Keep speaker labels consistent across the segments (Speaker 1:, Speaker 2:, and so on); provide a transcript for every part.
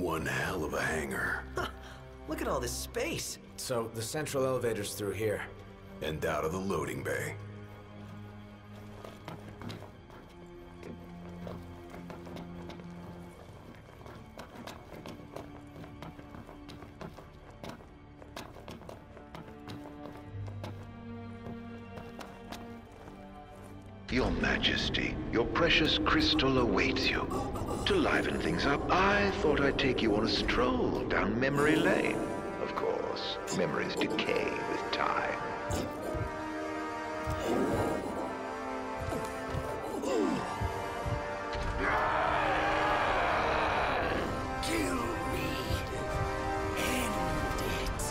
Speaker 1: One hell of a hangar.
Speaker 2: Huh. Look at all this space.
Speaker 3: So, the central elevator's through here.
Speaker 1: And out of the loading bay.
Speaker 4: Your Majesty, your precious crystal awaits you. To liven things up, I thought I'd take you on a stroll down memory lane. Of course, memories decay with time.
Speaker 1: Kill me. End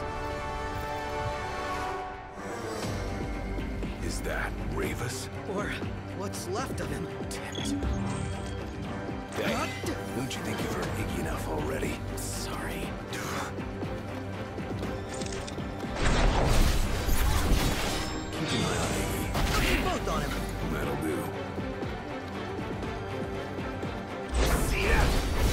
Speaker 1: it. Is that Ravus?
Speaker 2: Or what's left of him.
Speaker 1: Damn it. Hey, don't you think you've heard Iggy enough already?
Speaker 2: Sorry.
Speaker 1: Keep an eye on Iggy.
Speaker 2: Keep both on him.
Speaker 1: That'll do.
Speaker 2: See ya!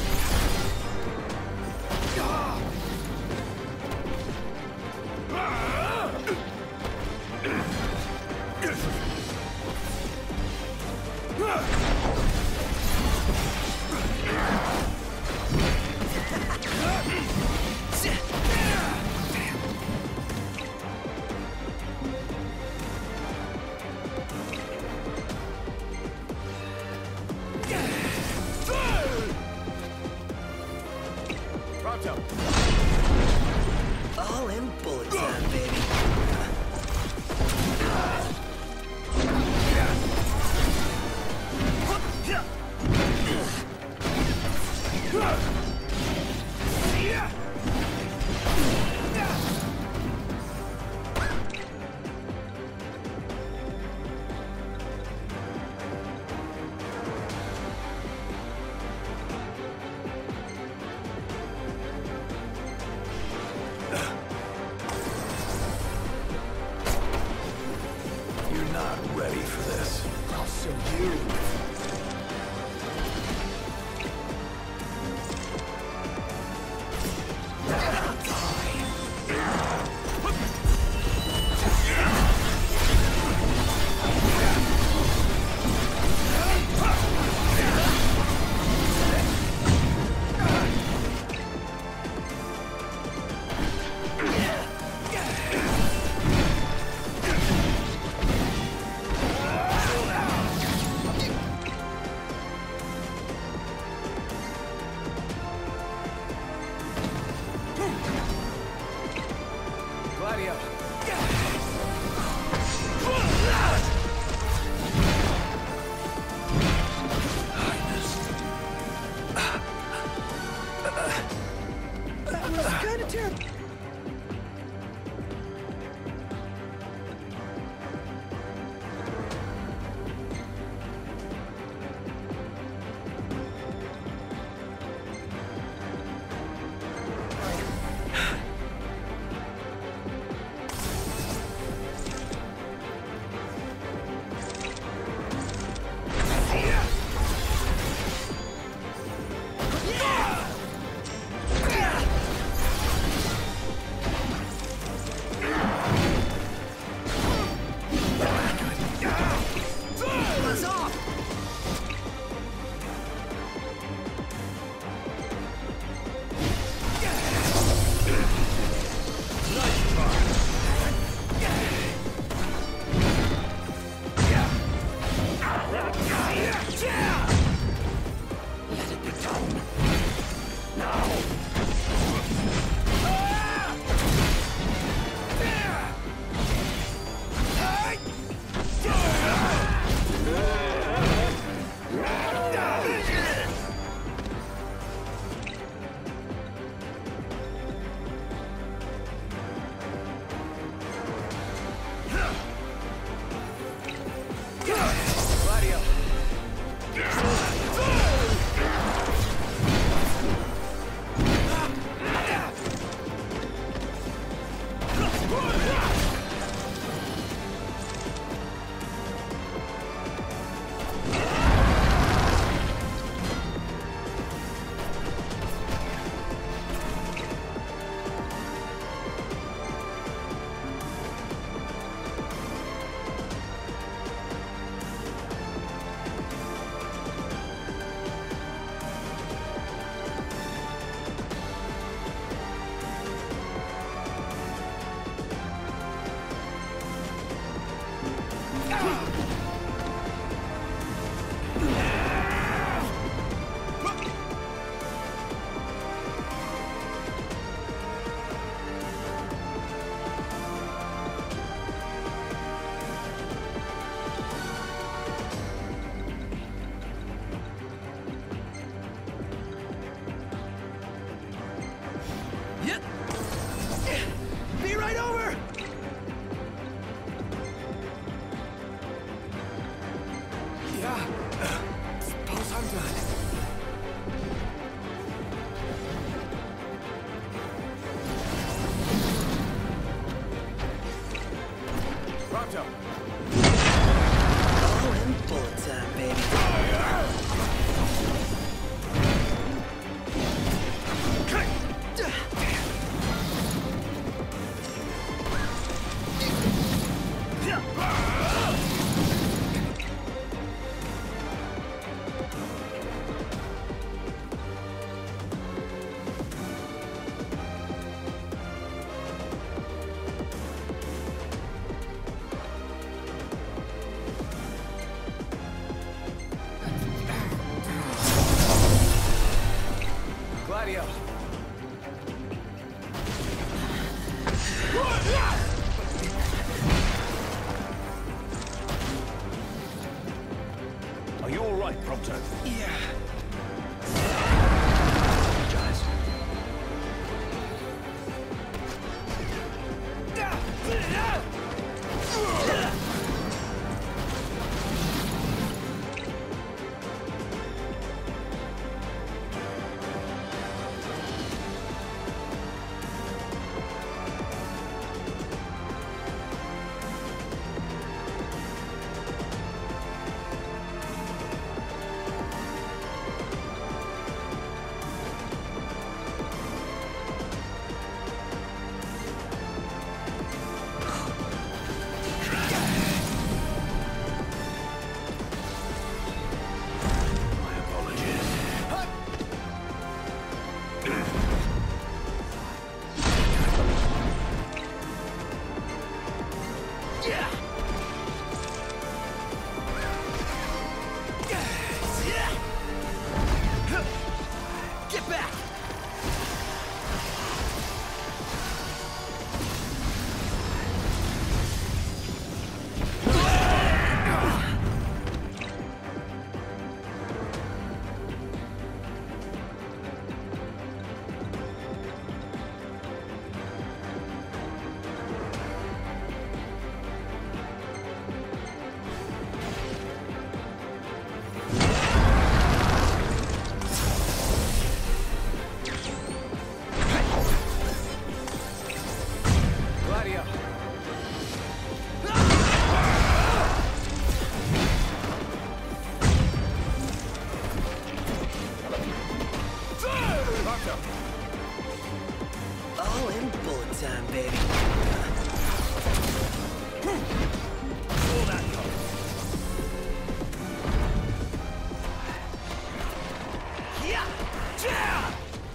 Speaker 2: All in bullet time, baby.
Speaker 1: Are you all right, Prompto?
Speaker 2: Yeah.
Speaker 1: Apologize. My apologies.
Speaker 2: Get back!
Speaker 3: Gladio.
Speaker 2: All in bullet time, baby.
Speaker 1: Pull that coat.
Speaker 2: Yeah! Yeah!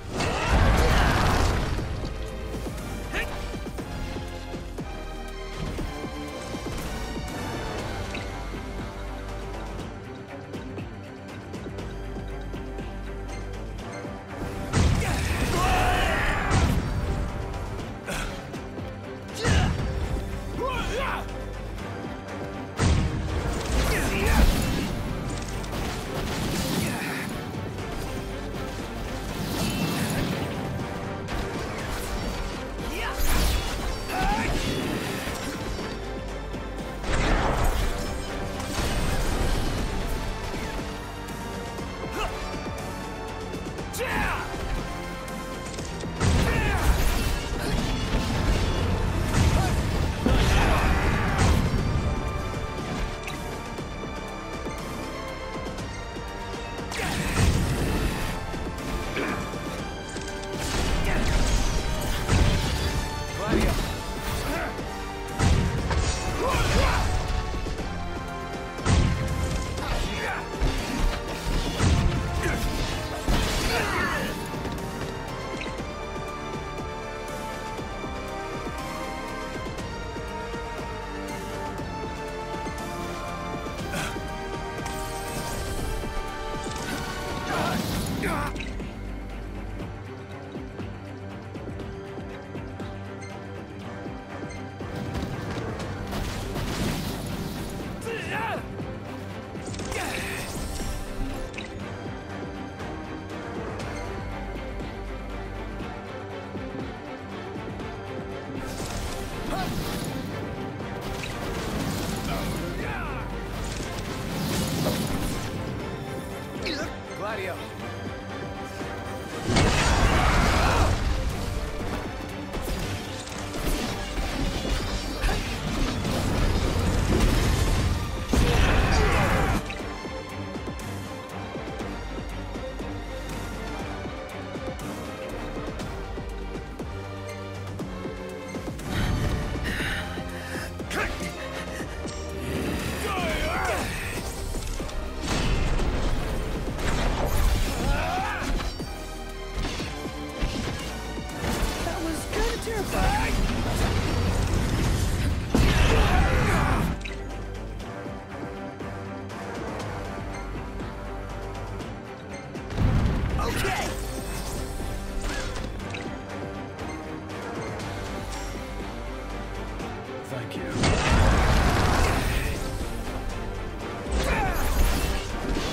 Speaker 3: Gladio. Gladio.
Speaker 1: Thank you.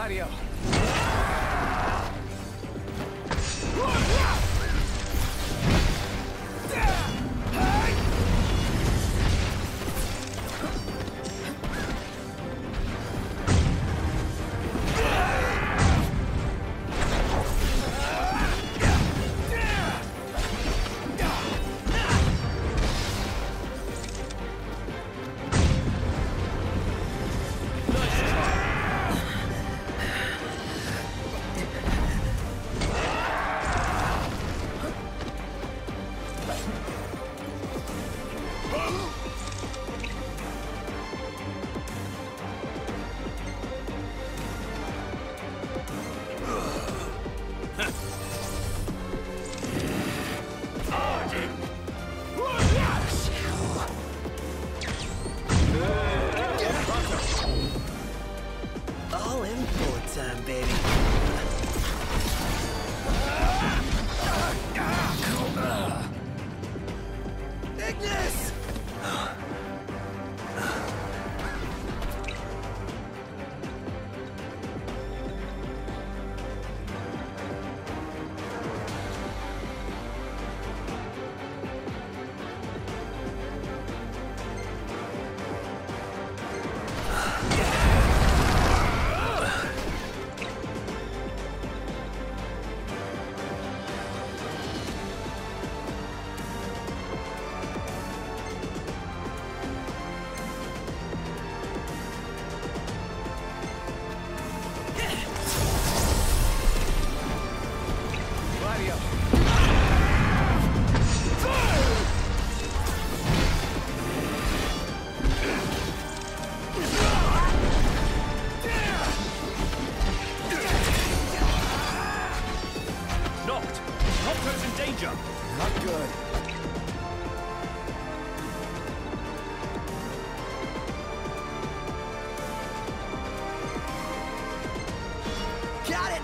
Speaker 3: Gladio.
Speaker 2: All in bullet time, baby. Ignis!
Speaker 3: Gladio.
Speaker 5: Knocked! Nocto's in danger!
Speaker 3: Not good.
Speaker 2: Got it!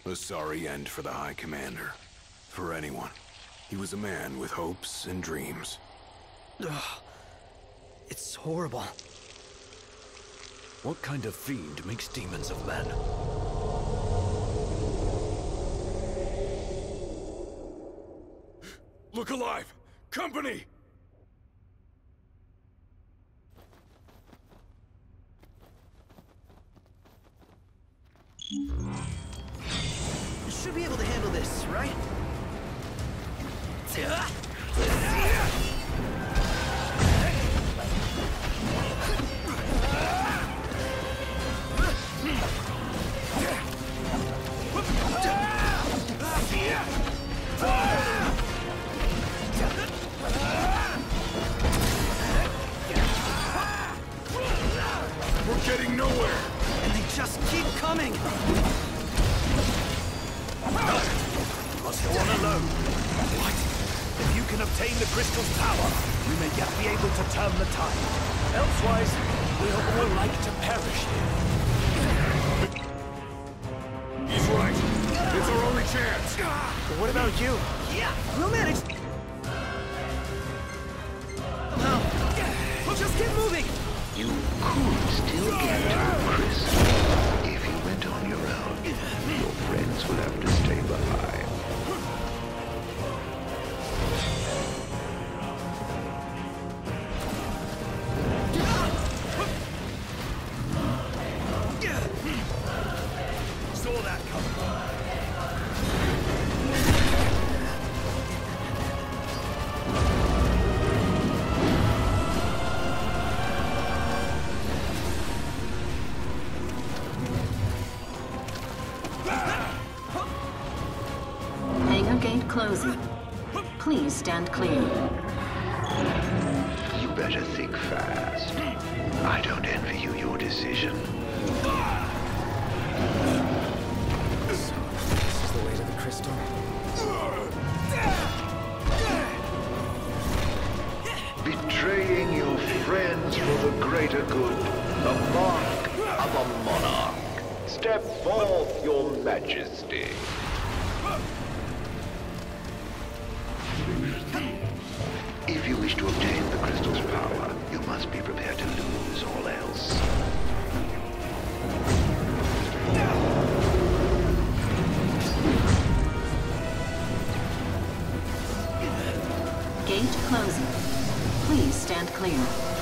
Speaker 1: A sorry end for the High Commander. For anyone. He was a man with hopes and dreams.
Speaker 2: Ugh. It's horrible.
Speaker 5: What kind of fiend makes demons of men?
Speaker 1: Look alive! Company!
Speaker 2: You should be able to handle this, right?
Speaker 1: We're getting nowhere!
Speaker 2: And they just keep coming!
Speaker 5: Must go on alone. What? If you can obtain the crystal's power, we may yet be able to turn the tide. Elsewise, we'll all like to perish here.
Speaker 1: He's right. It's our only chance.
Speaker 2: But what about you? Yeah, we'll manage. Somehow. Just get moving!
Speaker 4: You could still get to Crystal. If you went on your own, your friends will have to stay behind.
Speaker 5: Saw that coming.
Speaker 6: Hangar gate closing. Please stand clear.
Speaker 4: You better think fast. I don't envy you your decision.
Speaker 2: This is the way to the crystal.
Speaker 4: Betraying your friends for the greater good. The mark of a monarch. Step forth, your majesty. If you wish to obtain the crystal's power, you must be prepared to lose all else.
Speaker 6: Gate closing. Please stand clear.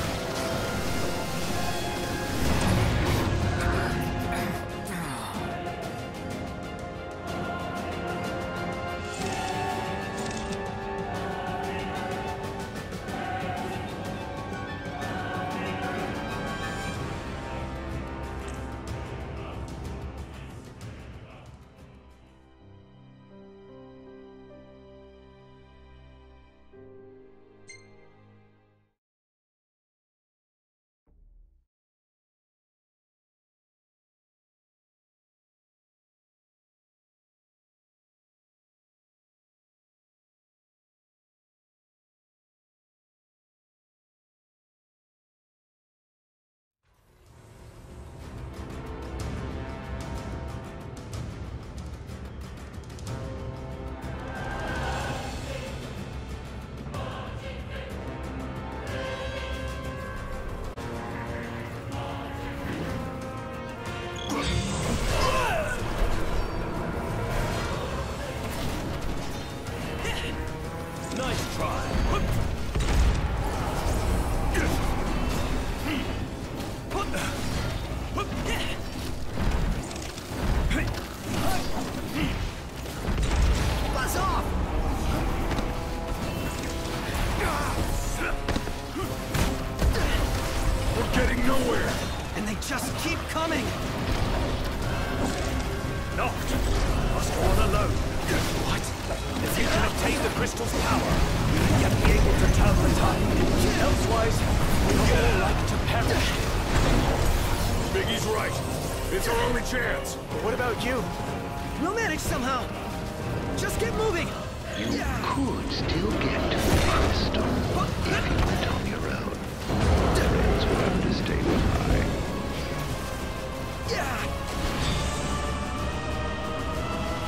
Speaker 5: Nice try.
Speaker 2: Buzz off!
Speaker 1: We're getting nowhere!
Speaker 2: And they just keep coming!
Speaker 5: Knocked. Must go on alone. What? If you can obtain the crystal's power, we may yet be able to turn the tide. Elsewise, we'll all like to perish here.
Speaker 1: Biggie's right. It's our only chance.
Speaker 2: But what about you? We'll manage somehow! Just get moving!
Speaker 4: You could still get to the crystal if you went on your own. Friends will have to stay behind.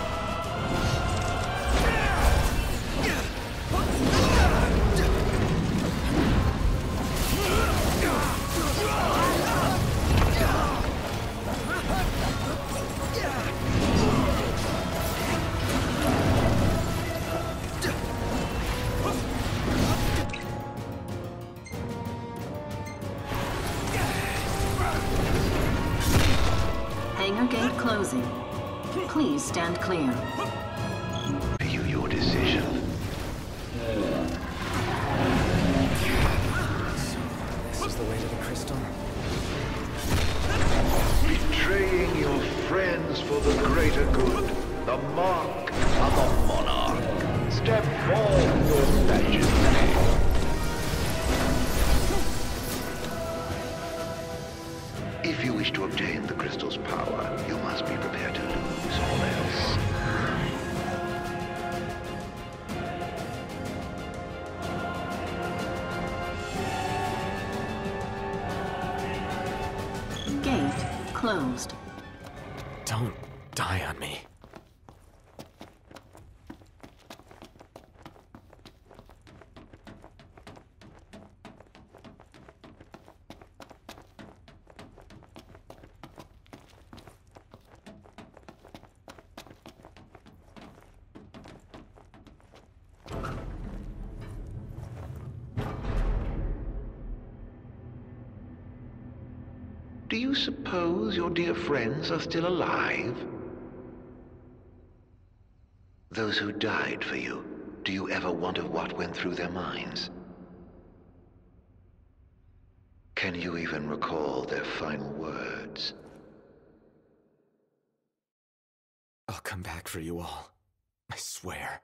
Speaker 6: Hangar gate closing. Please stand clear.
Speaker 4: You, your decision.
Speaker 3: This is the way to the crystal.
Speaker 4: Betraying your friends for the greater good. The mark of the monarch. Step forth, your majesty. If you wish to obtain the crystal's power, you must be prepared to lose all else.
Speaker 6: Gate closed.
Speaker 3: Don't die on me.
Speaker 4: Do you suppose your dear friends are still alive? Those who died for you, do you ever wonder what went through their minds? Can you even recall their final words?
Speaker 3: I'll come back for you all. I swear.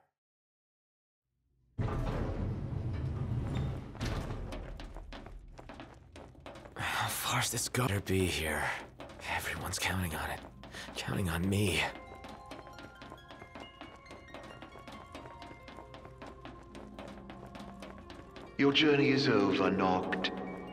Speaker 3: How far's this go? Better be here. Everyone's counting on it. Counting on me.
Speaker 4: Your journey is over, Noct.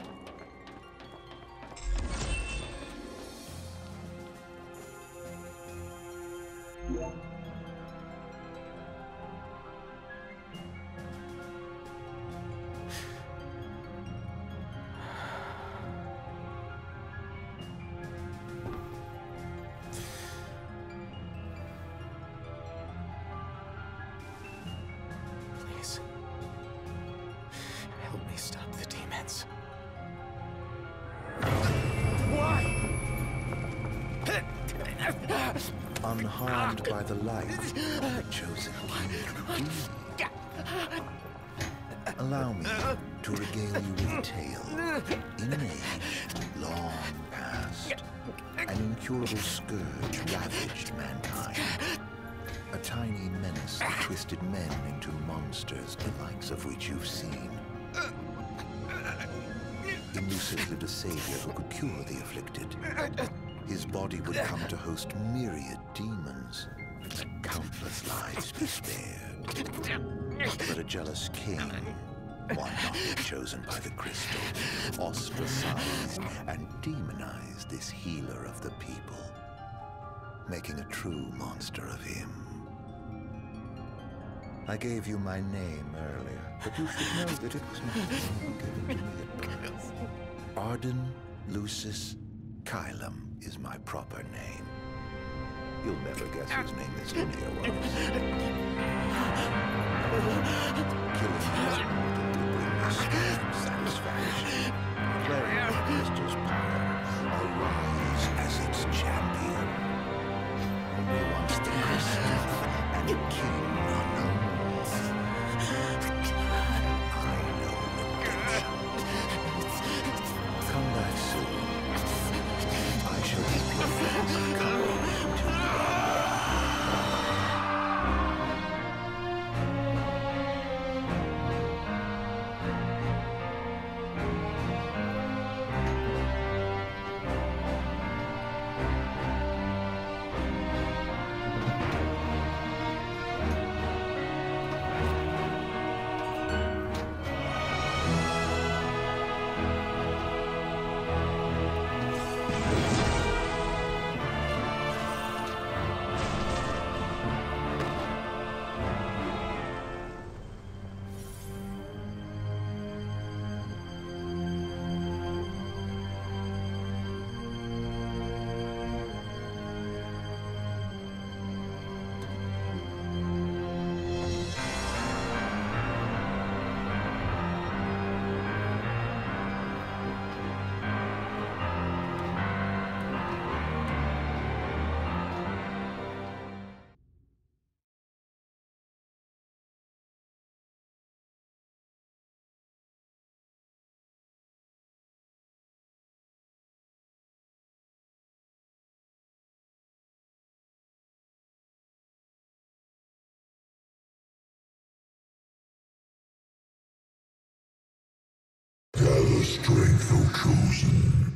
Speaker 3: Please. Help me stop the demons.
Speaker 7: Unharmed by the light, the chosen king. Allow me to regale you with a tale. In an age long past, an incurable scourge ravaged mankind. A tiny menace that twisted men into monsters, the likes of which you've seen. In Lucis lived a savior who could cure the afflicted. His body would come to host myriad demons. Countless lives be spared. But a jealous king, one not yet chosen by the crystal, ostracized and demonized this healer of the people, making a true monster of him. I gave you my name earlier, but you should know that it was not given to me at birth. Arden Lucis Caelum is my proper name. You'll never guess his name is Linnea was. Killing his mortal will bring me strength and satisfaction. Cleric of Crystal's power, arise as its champion. Only once the crystal and the king are no more. I know redemption. Come back soon. I shall keep your friends company until you are.
Speaker 8: Share the strength, O Chosen.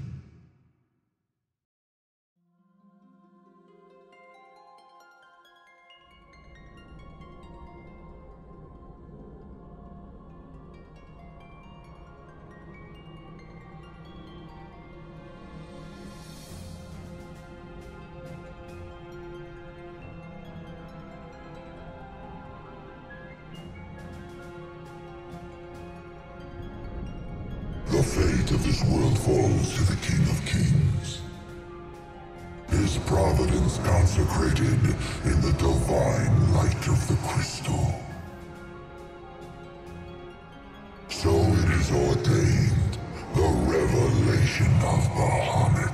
Speaker 8: The fate of this world falls to the King of Kings. His providence consecrated in the divine light of the crystal. So it is ordained, the revelation of Bahamut.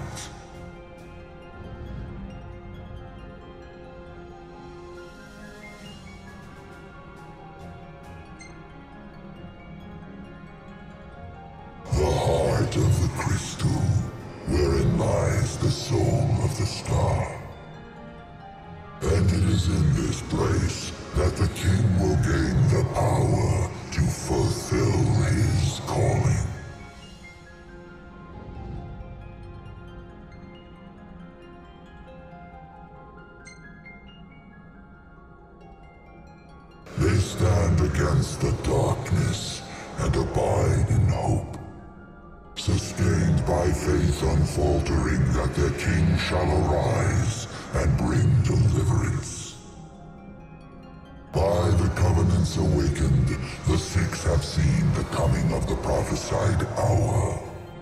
Speaker 8: The heart of the crystal, wherein lies the soul of the star. And it is in this place that the king will gain the power to fulfill his calling. They stand against the darkness and abide in hope. Sustained by faith unfaltering that their king shall arise and bring deliverance. By the covenants awakened, the six have seen the coming of the prophesied hour.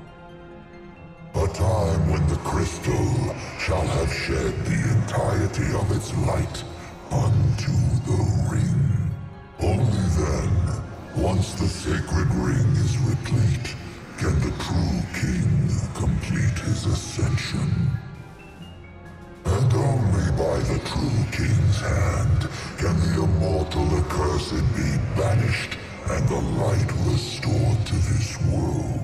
Speaker 8: A time when the crystal shall have shed the entirety of its light unto the ring. Only then, once the sacred ring is replete, can the true king complete his ascension. And only by the true king's hand can the immortal accursed be banished and the light restored to this world.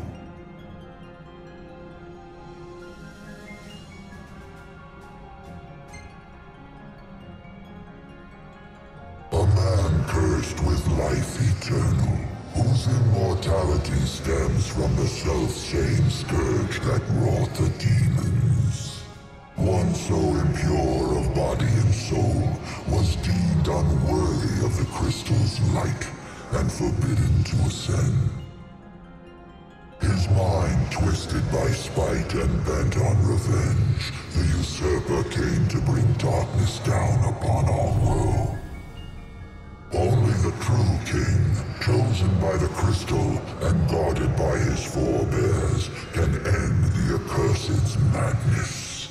Speaker 8: A man cursed with life eternal, whose immortality stems from the self-same scourge that wrought the demons. One so impure of body and soul was deemed unworthy of the crystal's light and forbidden to ascend. His mind twisted by spite and bent on revenge, the usurper came to bring darkness down upon our world. Only the true king, chosen by the crystal and guarded by his forebears, can end the accursed's madness.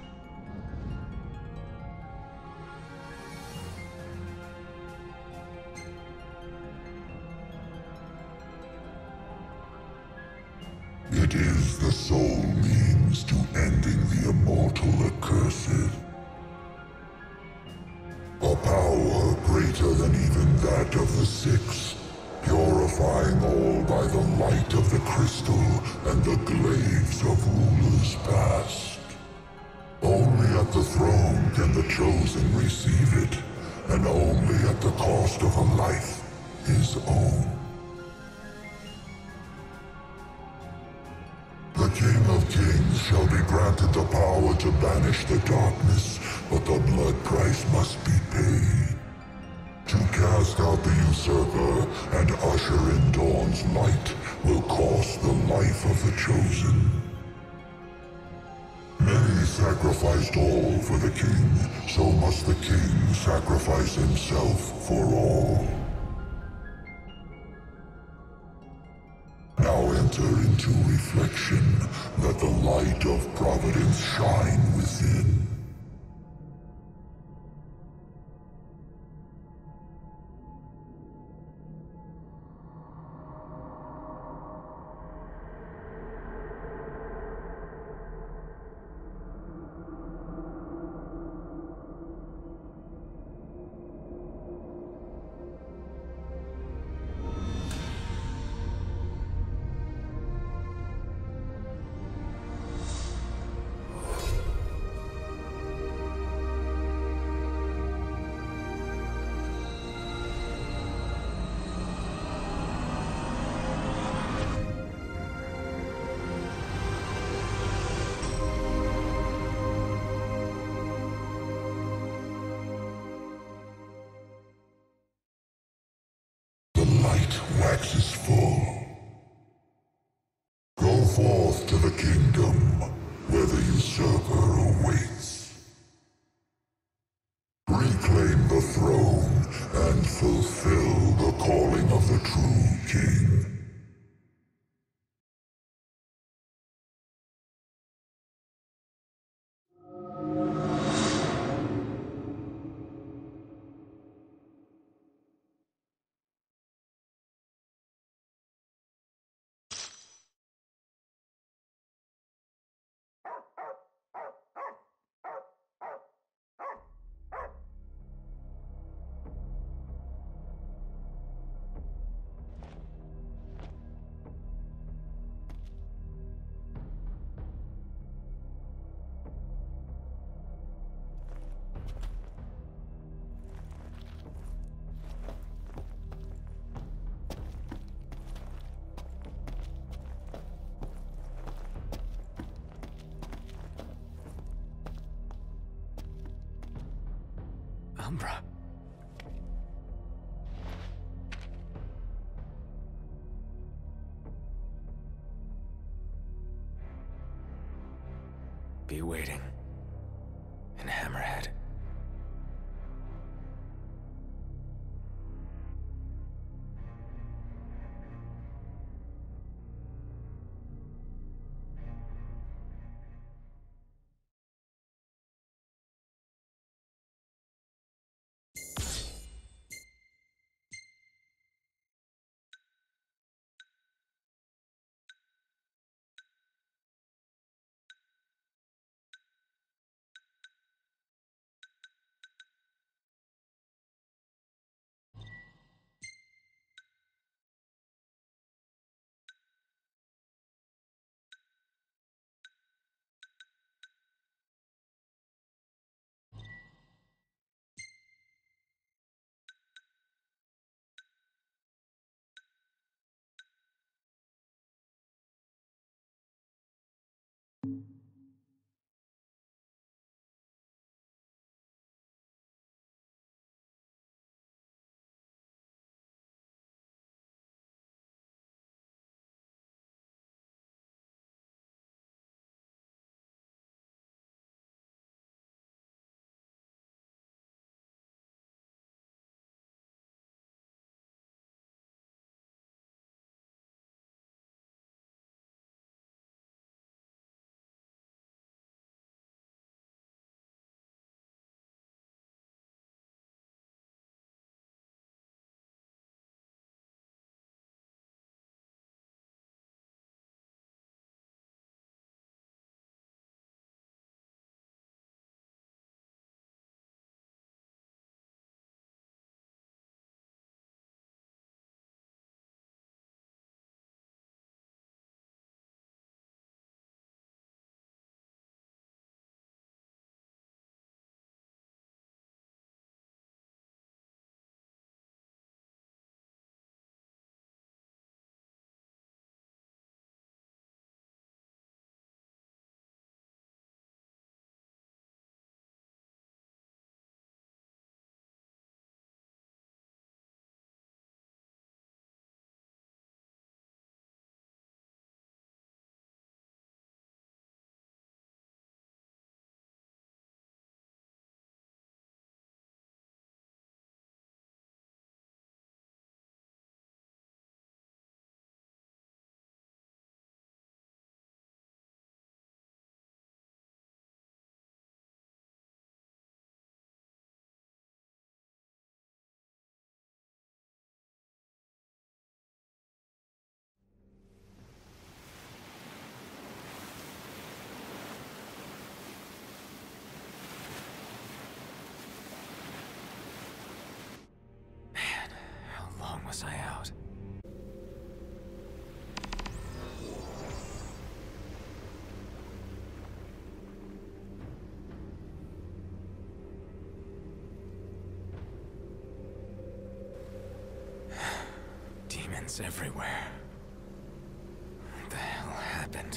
Speaker 8: It is the sole means to ending the immortal accursed. A power greater than even that of the Six, purifying all by the light of the crystal and the glaives of rulers past. Only at the throne can the chosen receive it, and only at the cost of a life, his own. The King of Kings shall be granted the power to banish the darkness, but the blood price must be paid. To cast out the usurper and usher in dawn's light will cost the life of the chosen. Many sacrificed all for the king, so must the king sacrifice himself for all. Now enter into reflection, let the light of providence shine within. kingdom, where the usurper awaits. Reclaim the throne and fulfill the calling of the true king.
Speaker 3: Umbra. Be waiting in Hammerhead. Was I out? Demons everywhere. What the hell happened?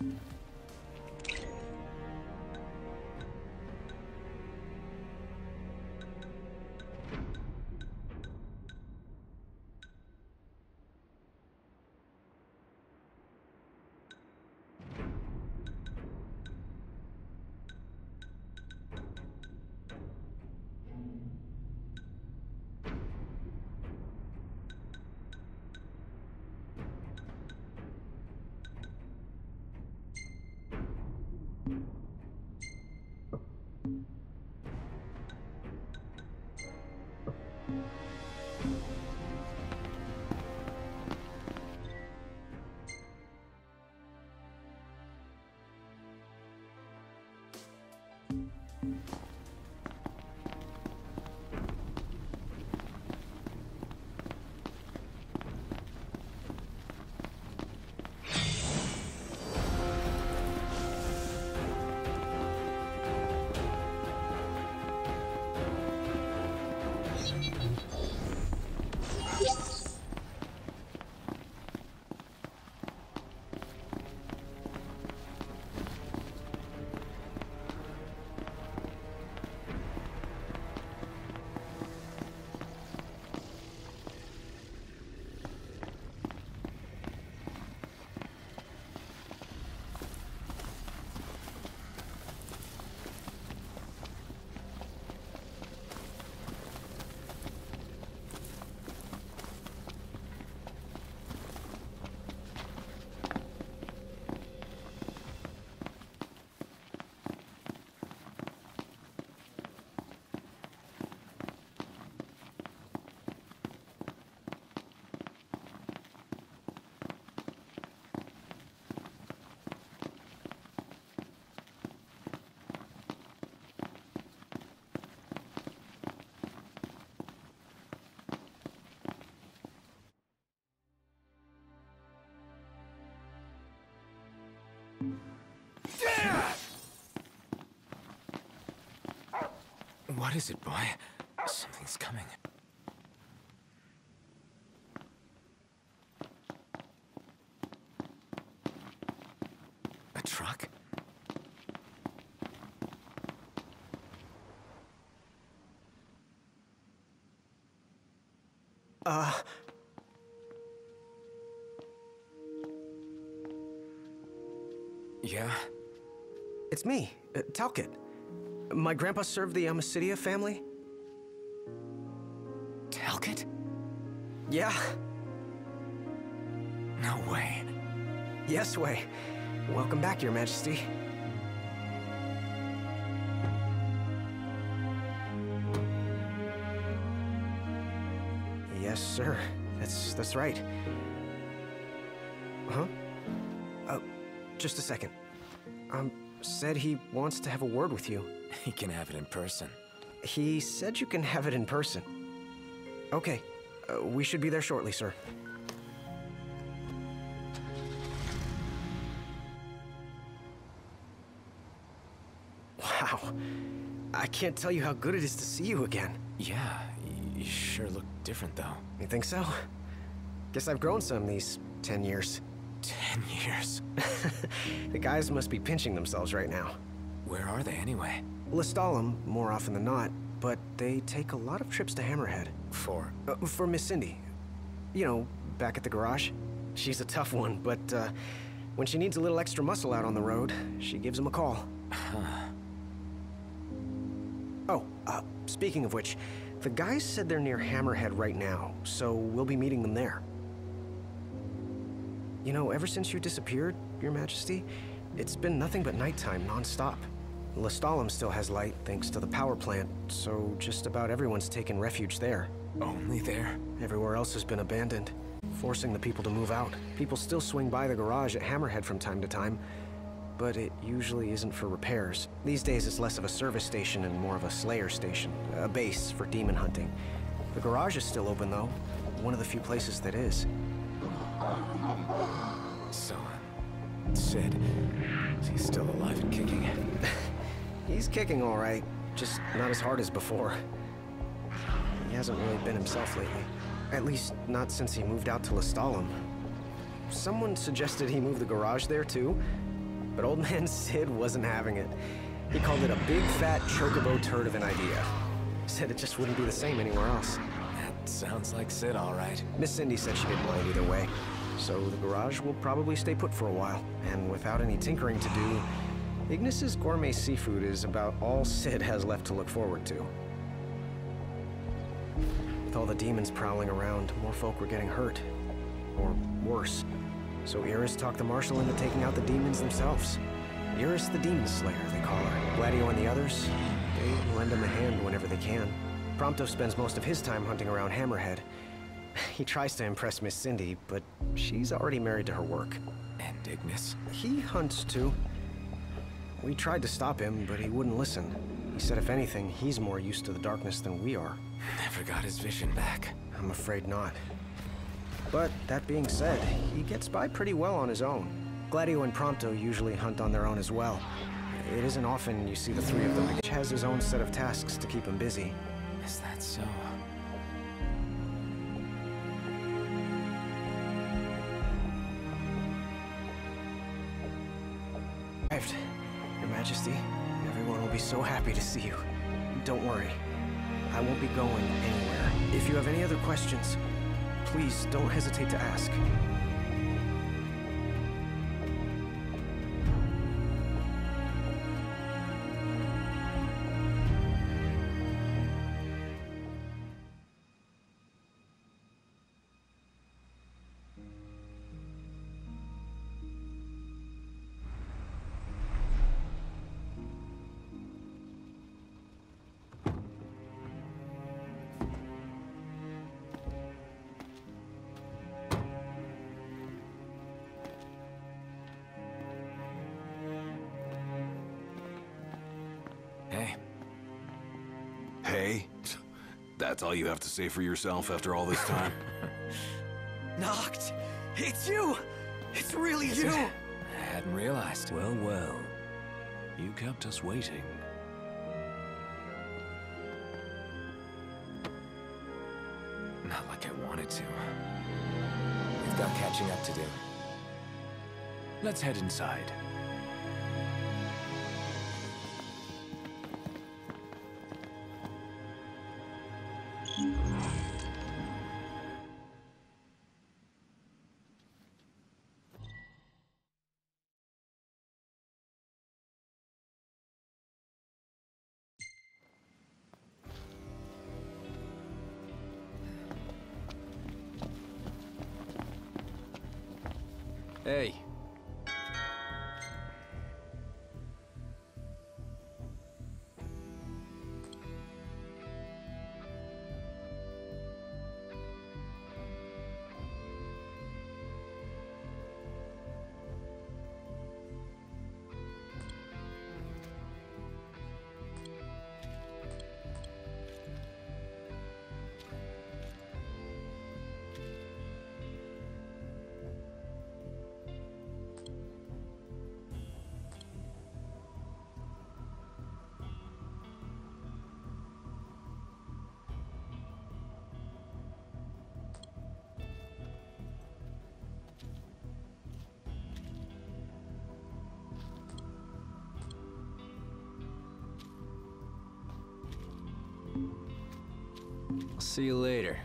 Speaker 3: What is it, boy? Something's coming. A truck? Yeah?
Speaker 2: It's me, Talcott. My grandpa served the Amicitia family.
Speaker 3: Talcott?
Speaker 2: Yeah.
Speaker 3: No way.
Speaker 2: Yes way. Welcome back, Your Majesty. Yes, sir. That's right. Huh? Just a second. Said he wants to have a word with you.
Speaker 3: He can have it in person.
Speaker 2: He said you can have it in person. Okay. We should be there shortly, sir. Wow. I can't tell you how good it is to see you again.
Speaker 3: Yeah, you sure look different, though.
Speaker 2: You think so? Guess I've grown some these 10 years.
Speaker 3: 10 years?
Speaker 2: The guys must be pinching themselves right now.
Speaker 3: Where are they, anyway?
Speaker 2: Lestalem, more often than not, but they take a lot of trips to Hammerhead. For Miss Cindy. You know, back at the garage. She's a tough one, but when she needs a little extra muscle out on the road, she gives him a call. Oh, speaking of which, the guys said they're near Hammerhead right now, so we'll be meeting them there. You know, ever since you disappeared, Your Majesty, it's been nothing but nighttime non-stop. Lestalem still has light thanks to the power plant, so just about everyone's taken refuge there.
Speaker 3: Only there?
Speaker 2: Everywhere else has been abandoned, forcing the people to move out. People still swing by the garage at Hammerhead from time to time, but it usually isn't for repairs. These days it's less of a service station and more of a slayer station, a base for demon hunting. The garage is still open though, one of the few places that is.
Speaker 3: So, Sid, is he still alive and kicking?
Speaker 2: He's kicking all right, just not as hard as before. He hasn't really been himself lately. At least, not since he moved out to Lestalem. Someone suggested he move the garage there, too, But old man Sid wasn't having it. He called it a big fat chocobo turd of an idea. Said it just wouldn't be the same anywhere else.
Speaker 3: That sounds like Sid, all right.
Speaker 2: Miss Cindy said she didn't mind either way. So the garage will probably stay put for a while. And without any tinkering to do, Ignis's gourmet seafood is about all Sid has left to look forward to. With all the demons prowling around, more folk were getting hurt. Or worse. So Iris talked the Marshal into taking out the demons themselves. Iris the Demon Slayer, they call her. Gladio and the others, they lend him a hand whenever they can. Prompto spends most of his time hunting around Hammerhead. He tries to impress Miss Cindy, but she's already married to her work.
Speaker 3: And Ignis?
Speaker 2: He hunts too. We tried to stop him, but he wouldn't listen. He said if anything, he's more used to the darkness than we are.
Speaker 3: Never got his vision back.
Speaker 2: I'm afraid not. But that being said, he gets by pretty well on his own. Gladio and Prompto usually hunt on their own as well. It isn't often you see the three of them. Each has his own set of tasks to keep him busy.
Speaker 3: Is that so?
Speaker 2: Arrived, Your Majesty. Everyone will be so happy to see you. Don't worry. I won't be going anywhere. If you have any other questions, please don't hesitate to ask.
Speaker 3: Hey.
Speaker 1: Hey? That's all you have to say for yourself after all this time?
Speaker 5: Noct! It's you! It's really you!
Speaker 3: I hadn't realized.
Speaker 5: Well, well. You kept us waiting.
Speaker 3: Not like I wanted to. We've got catching up to do.
Speaker 5: Let's head inside. Hey. I'll see you later.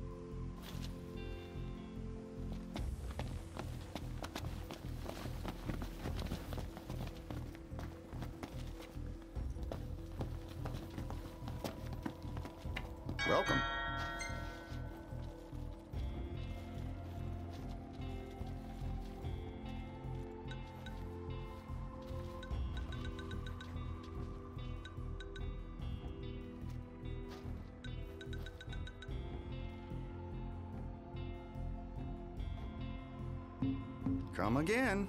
Speaker 7: Welcome. Come again.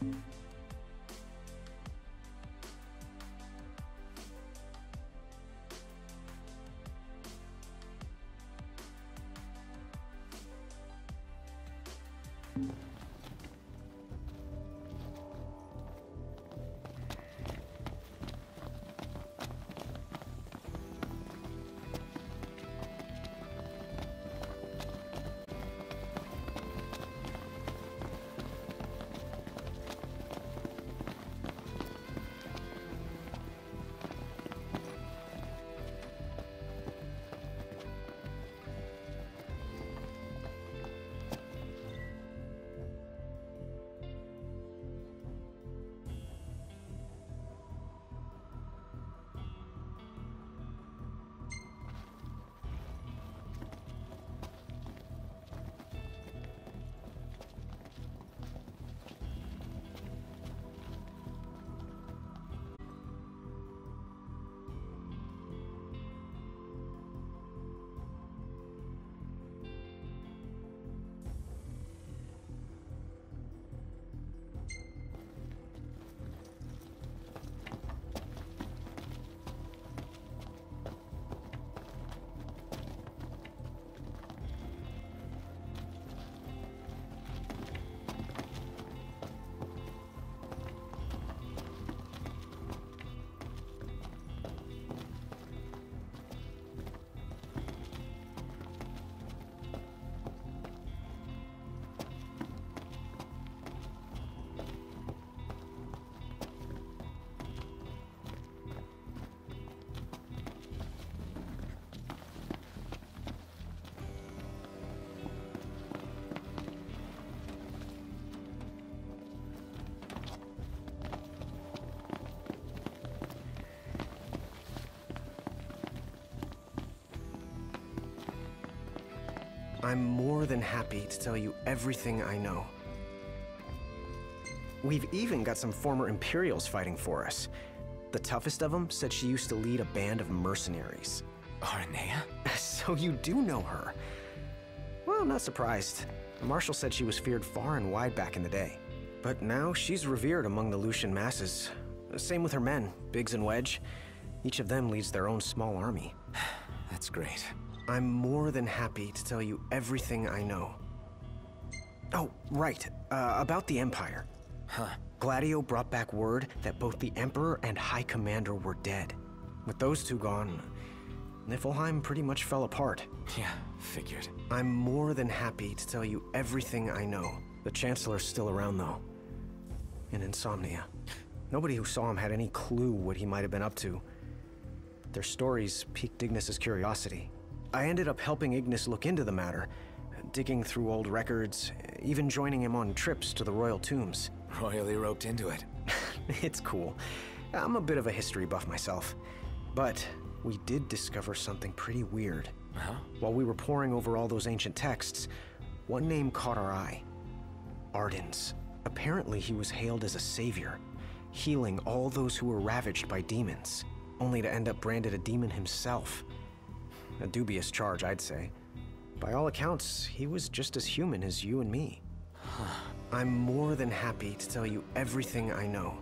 Speaker 2: I'm more than happy to tell you everything I know. We've even got some former Imperials fighting for us. The toughest of them said she used to lead a band of mercenaries.
Speaker 3: Aranea?
Speaker 2: So you do know her. Well, I'm not surprised. Marshall said she was feared far and wide back in the day. But now she's revered among the Lucian masses. Same with her men, Biggs and Wedge. Each of them leads their own small army.
Speaker 3: That's great.
Speaker 2: I'm more than happy to tell you everything I know. Oh, right. About the Empire.
Speaker 3: Huh.
Speaker 2: Gladio brought back word that both the Emperor and High Commander were dead. With those two gone, Niflheim pretty much fell apart.
Speaker 3: Yeah, figured.
Speaker 2: I'm more than happy to tell you everything I know. The Chancellor's still around, though. In Insomnia. Nobody who saw him had any clue what he might have been up to. Their stories piqued Ignis's curiosity. I ended up helping Ignis look into the matter, digging through old records, even joining him on trips to the royal tombs.
Speaker 3: Royally roped into it.
Speaker 2: It's cool. I'm a bit of a history buff myself. But we did discover something pretty weird.
Speaker 3: Huh?
Speaker 2: While we were poring over all those ancient texts, one name caught our eye. Ardens. Apparently he was hailed as a savior, healing all those who were ravaged by demons, only to end up branded a demon himself. A dubious charge, I'd say. By all accounts, he was just as human as you and me. I'm more than happy to tell you everything I know.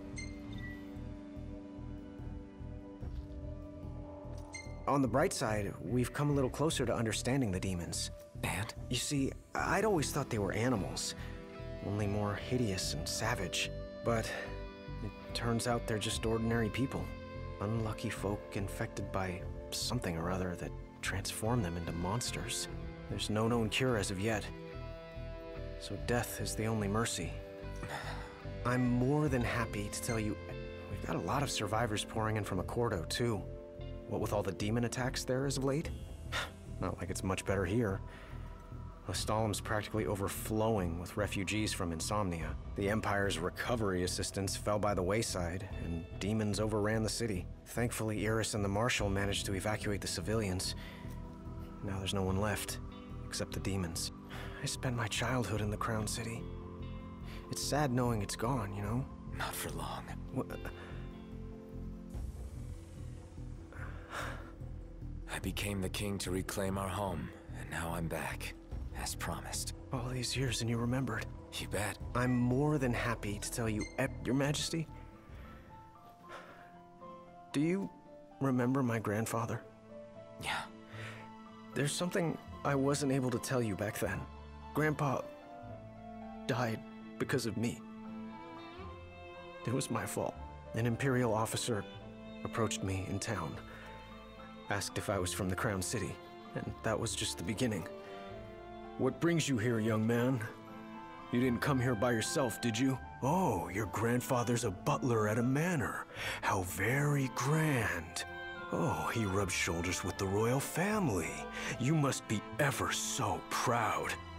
Speaker 2: On the bright side, we've come a little closer to understanding the demons.
Speaker 3: And?
Speaker 2: You see, I'd always thought they were animals, only more hideous and savage. But it turns out they're just ordinary people. Unlucky folk infected by something or other that transformed them into monsters. There's no known cure as of yet. So death is the only mercy. I'm more than happy to tell you, we've got a lot of survivors pouring in from Accordo, too. What with all the demon attacks there as of late? Not like it's much better here. Lestalem's practically overflowing with refugees from Insomnia. The Empire's recovery assistance fell by the wayside, and demons overran the city. Thankfully, Iris and the Marshal managed to evacuate the civilians. Now there's no one left, except the demons. I spent my childhood in the Crown City. It's sad knowing it's gone, you know?
Speaker 3: Not for long. I became the king to reclaim our home, and now I'm back. as promised.
Speaker 2: All these years and you remembered.
Speaker 3: You bet.
Speaker 2: I'm more than happy to tell you, Your Majesty. Do you remember my grandfather?
Speaker 3: Yeah.
Speaker 2: There's something I wasn't able to tell you back then. Grandpa died because of me. It was my fault. An Imperial officer approached me in town, asked if I was from the Crown City, and that was just the beginning. What brings you here, young man? You didn't come here by yourself, did you? Oh, your grandfather's a butler at a manor. How very grand. Oh, he rubs shoulders with the royal family. You must be ever so proud.